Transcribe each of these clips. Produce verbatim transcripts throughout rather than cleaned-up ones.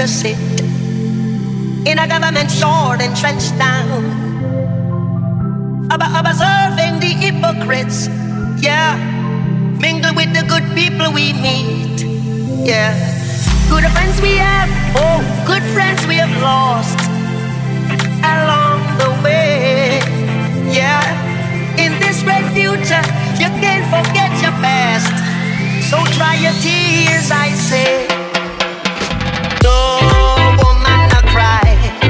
to sit in a government yard and trenched down, Ob- observing the hypocrites, yeah, mingle with the good people we meet, yeah. Good friends we have, oh, good friends we have lost along the way, yeah. In this red future, you can't forget your past, so dry your tears, I say. No woman no cry,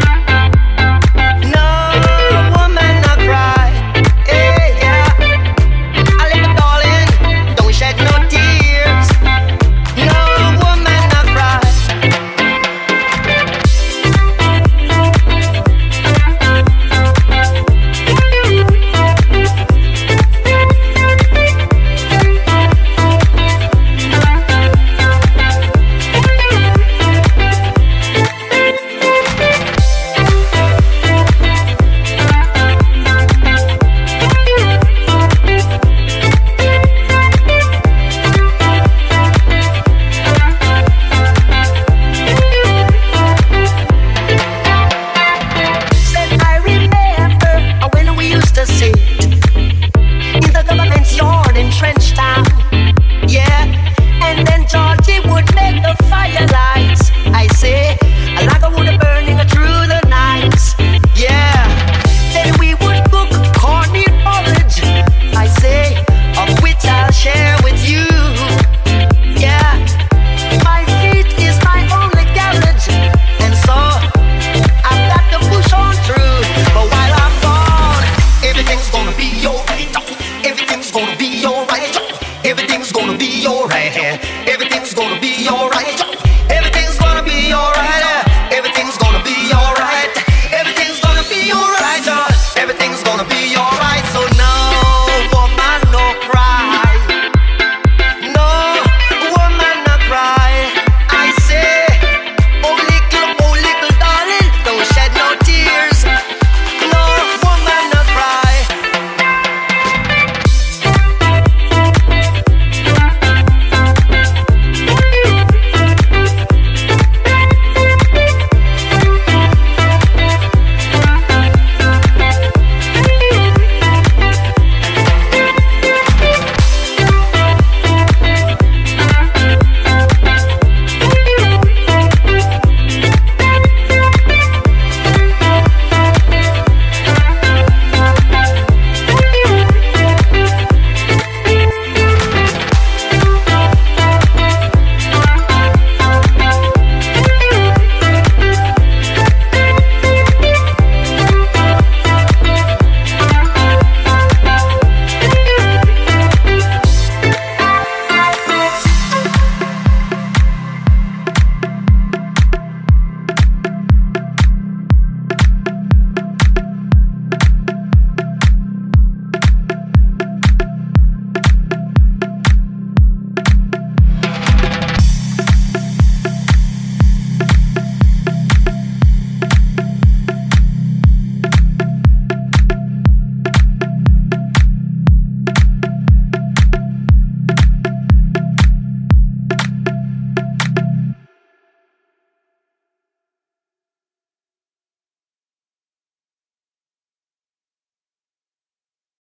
no woman no cry, hey, yeah. I little darling, don't shed no tears, no woman no cry. Everything's gonna be alright.